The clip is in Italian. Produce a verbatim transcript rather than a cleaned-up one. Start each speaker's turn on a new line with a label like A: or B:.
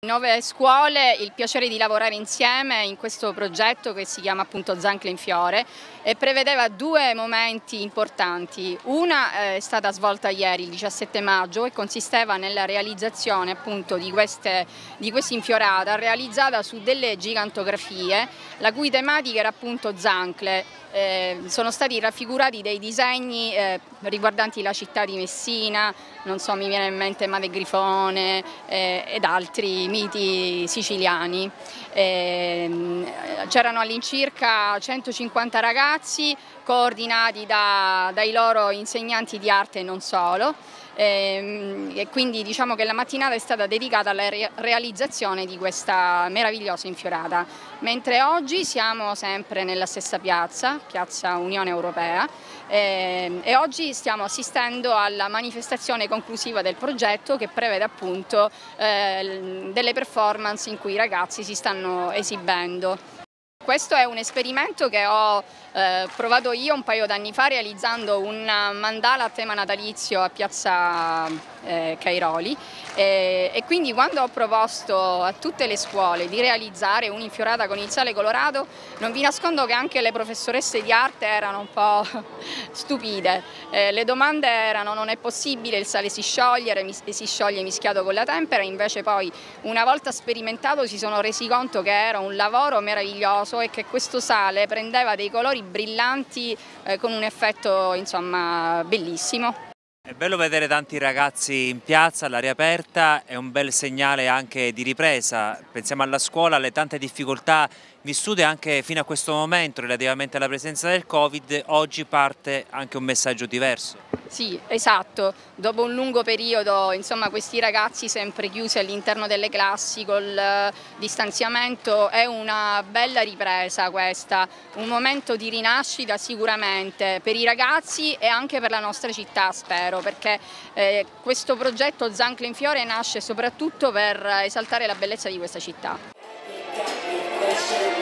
A: Nove scuole, il piacere di lavorare insieme in questo progetto che si chiama appunto Zancle in Fiore e prevedeva due momenti importanti. Una è stata svolta ieri, il diciassette maggio, e consisteva nella realizzazione appunto di queste di questa infiorata realizzata su delle gigantografie, la cui tematica era appunto Zancle. Eh, sono stati raffigurati dei disegni eh, riguardanti la città di Messina, non so, mi viene in mente Made Grifone eh, ed altri miti siciliani. Eh, c'erano all'incirca centocinquanta ragazzi coordinati da, dai loro insegnanti di arte e non solo. E, e quindi diciamo che la mattinata è stata dedicata alla re realizzazione di questa meravigliosa infiorata, mentre oggi siamo sempre nella stessa piazza, piazza Unione Europea, e, e oggi stiamo assistendo alla manifestazione conclusiva del progetto, che prevede appunto eh, delle performance in cui i ragazzi si stanno esibendo. Questo è un esperimento che ho eh, provato io un paio d'anni fa realizzando un mandala a tema natalizio a piazza eh, Cairoli e, e quindi quando ho proposto a tutte le scuole di realizzare un'infiorata con il sale colorato, non vi nascondo che anche le professoresse di arte erano un po' stupide. Eh, le domande erano: non è possibile, il sale si scioglie, si scioglie mischiato con la tempera, invece poi una volta sperimentato si sono resi conto che era un lavoro meraviglioso e che questo sale prendeva dei colori brillanti eh, con un effetto insomma bellissimo.
B: È bello vedere tanti ragazzi in piazza all'aria aperta, è un bel segnale anche di ripresa. Pensiamo alla scuola, alle tante difficoltà vissute anche fino a questo momento relativamente alla presenza del Covid. Oggi parte anche un messaggio diverso.
A: Sì, esatto. Dopo un lungo periodo, insomma, questi ragazzi sempre chiusi all'interno delle classi col distanziamento, è una bella ripresa questa, un momento di rinascita sicuramente per i ragazzi e anche per la nostra città, spero, perché eh, questo progetto Zancle in Fiore nasce soprattutto per esaltare la bellezza di questa città.